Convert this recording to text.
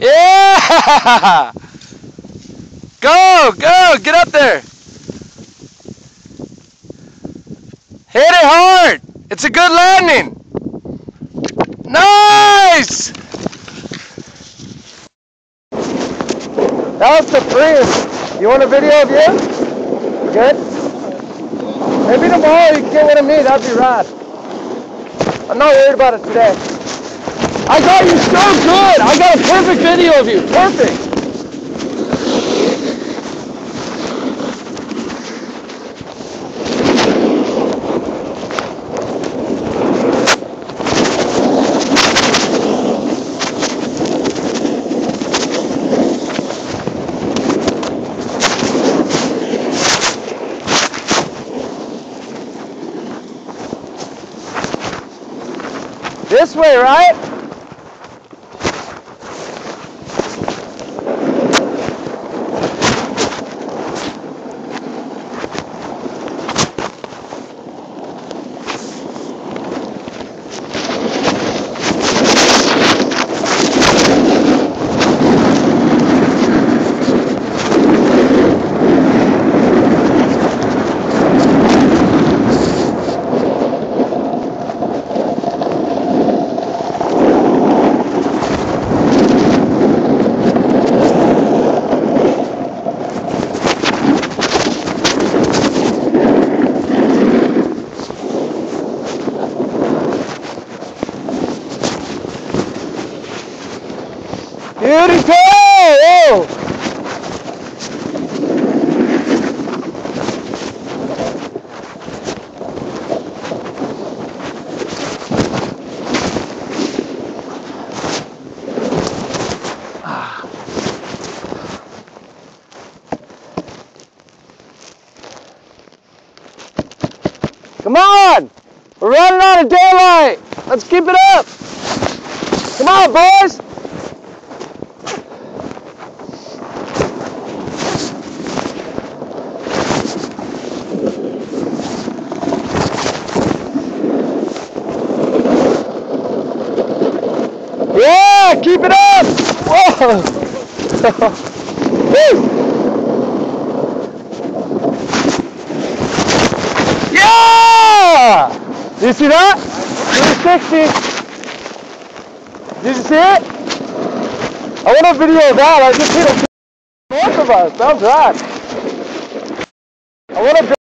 Yeah! Go, go, get up there. Hit it hard. It's a good landing. Nice! That was the freest. You want a video of you? Good? Maybe tomorrow you can get one of me. That'd be rad. I'm not worried about it today. I got you so good. I got a perfect video of you. Perfect. This way, right? Beautiful! Whoa. Come on! We're running out of daylight! Let's keep it up! Come on, boys! Yeah, keep it up! Whoa! Woo! Yeah! Did you see that? 360. Did you see it? I want a video of that. I just hit a both of us. That was rad. I want a